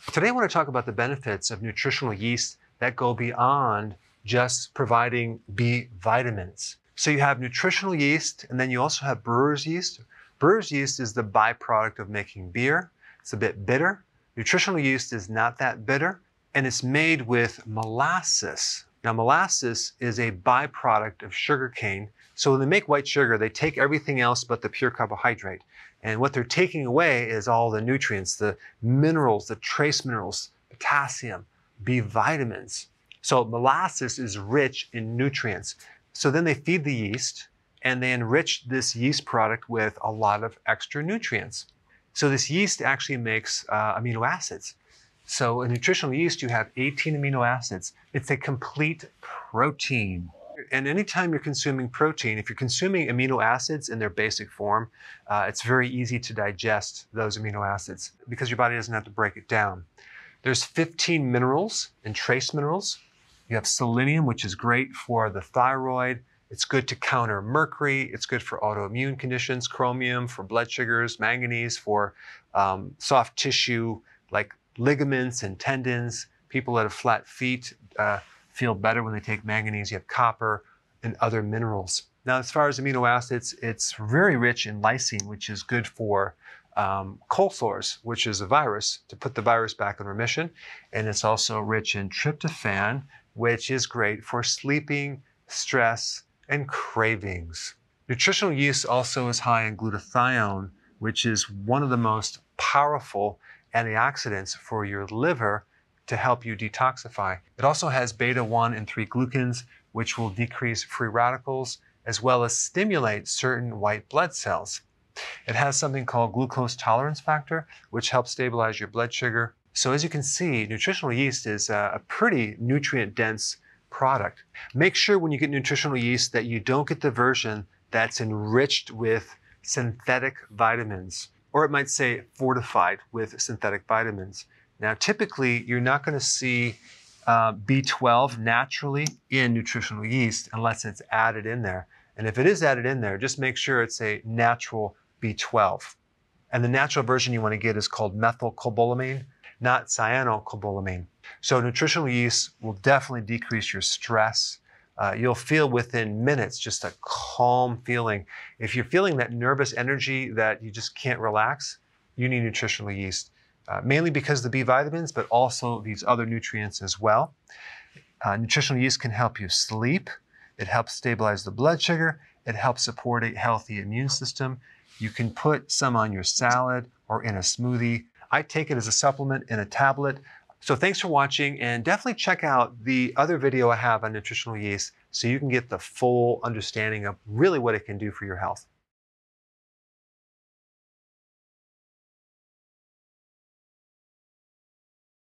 Today I want to talk about the benefits of nutritional yeast that go beyond just providing B vitamins. So you have nutritional yeast, and then you also have brewer's yeast. Brewer's yeast is the byproduct of making beer. It's a bit bitter. Nutritional yeast is not that bitter, and it's made with molasses. Now, molasses is a byproduct of sugarcane. So when they make white sugar, they take everything else but the pure carbohydrate. And what they're taking away is all the nutrients, the minerals, the trace minerals, potassium, B vitamins. So molasses is rich in nutrients. So then they feed the yeast and they enrich this yeast product with a lot of extra nutrients. So this yeast actually makes amino acids. So in nutritional yeast, you have 18 amino acids. It's a complete protein. And anytime you're consuming protein, if you're consuming amino acids in their basic form, it's very easy to digest those amino acids because your body doesn't have to break it down. There's 15 minerals and trace minerals. You have selenium, which is great for the thyroid. It's good to counter mercury. It's good for autoimmune conditions. Chromium for blood sugars. Manganese for soft tissue like ligaments and tendons. People that have flat feet feel better when they take manganese. You have copper and other minerals. Now, as far as amino acids, it's very rich in lysine, which is good for cold sores, which is a virus, to put the virus back in remission. And it's also rich in tryptophan, which is great for sleeping, stress, and cravings. Nutritional yeast also is high in glutathione, which is one of the most powerful antioxidants for your liver to help you detoxify. It also has beta-1 and 3 glucans, which will decrease free radicals, as well as stimulate certain white blood cells. It has something called glucose tolerance factor, which helps stabilize your blood sugar. So as you can see, nutritional yeast is a pretty nutrient-dense product. Make sure when you get nutritional yeast that you don't get the version that's enriched with synthetic vitamins, or it might say fortified with synthetic vitamins. Now, typically, you're not going to see B12 naturally in nutritional yeast unless it's added in there. And if it is added in there, just make sure it's a natural B12. And the natural version you want to get is called methylcobalamin, not cyanocobalamin. So nutritional yeast will definitely decrease your stress. You'll feel within minutes just a calm feeling. If you're feeling that nervous energy that you just can't relax, you need nutritional yeast. Mainly because of the B vitamins, but also these other nutrients as well. Nutritional yeast can help you sleep. It helps stabilize the blood sugar. It helps support a healthy immune system. You can put some on your salad or in a smoothie. I take it as a supplement in a tablet. So thanks for watching, and definitely check out the other video I have on nutritional yeast so you can get the full understanding of really what it can do for your health.